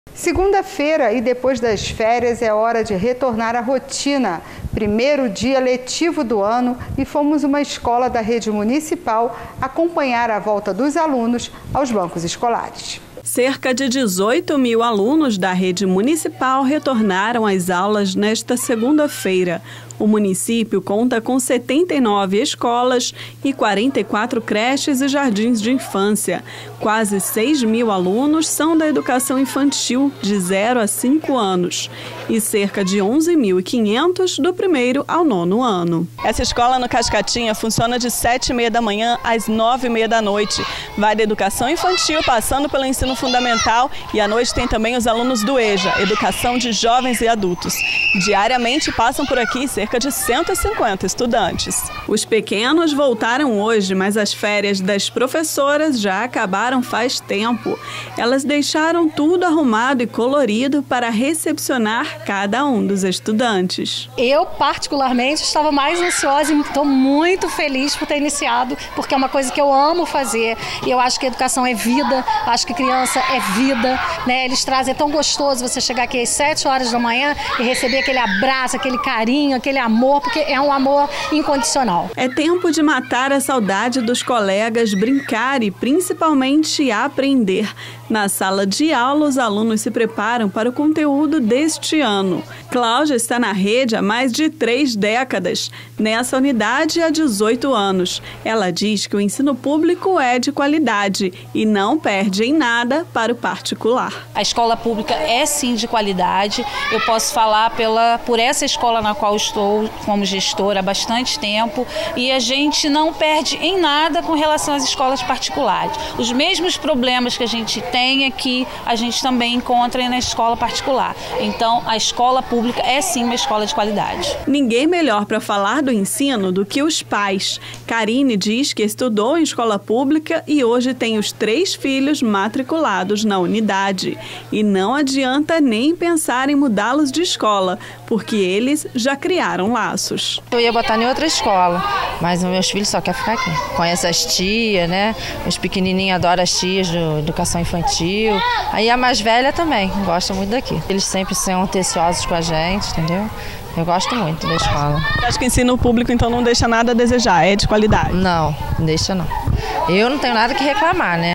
Segunda-feira e depois das férias é hora de retornar à rotina. Primeiro dia letivo do ano e fomos uma escola da rede municipal acompanhar a volta dos alunos aos bancos escolares. Cerca de 18 mil alunos da rede municipal retornaram às aulas nesta segunda-feira. O município conta com 79 escolas e 44 creches e jardins de infância. Quase 6 mil alunos são da educação infantil, de 0 a 5 anos, e cerca de 11.500 do 1º ao 9º ano. Essa escola no Cascatinha funciona de 7h30 da manhã às 9h30 da noite. Vai da educação infantil, passando pelo ensino fundamental, e à noite tem também os alunos do EJA, Educação de Jovens e Adultos. Diariamente passam por aqui cerca de 150 estudantes. Os pequenos voltaram hoje, mas as férias das professoras já acabaram faz tempo. Elas deixaram tudo arrumado e colorido para recepcionar cada um dos estudantes. Eu, particularmente, estava mais ansiosa e estou muito feliz por ter iniciado, porque é uma coisa que eu amo fazer. E eu acho que a educação é vida, acho que criança é vida, né? Eles trazem, é tão gostoso você chegar aqui às 7 horas da manhã e receber aquele abraço, aquele carinho, aquele amor, porque é um amor incondicional. É tempo de matar a saudade dos colegas, brincar e principalmente aprender. Na sala de aula, os alunos se preparam para o conteúdo deste ano. Cláudia está na rede há mais de 3 décadas, nessa unidade há 18 anos. Ela diz que o ensino público é de qualidade e não perde em nada para o particular. A escola pública é sim de qualidade. Eu posso falar por essa escola na qual estou como gestora há bastante tempo, e a gente não perde em nada com relação às escolas particulares. Os mesmos problemas que a gente tem aqui, a gente também encontra na escola particular. Então, a escola pública é sim uma escola de qualidade. Ninguém melhor para falar do ensino do que os pais. Karine diz que estudou em escola pública e hoje tem os 3 filhos matriculados na unidade. E não adianta nem pensar em mudá-los de escola, porque eles já criaram laços. Eu ia botar em outra escola, mas os meus filhos só querem ficar aqui. Conhece as tias, né? Os pequenininhos adoram as tias de educação infantil. Aí a mais velha também gosta muito daqui. Eles sempre são atenciosos com a gente, entendeu? Eu gosto muito da escola. Acho que o ensino público então não deixa nada a desejar, é de qualidade? Não, deixa não. Eu não tenho nada que reclamar, né?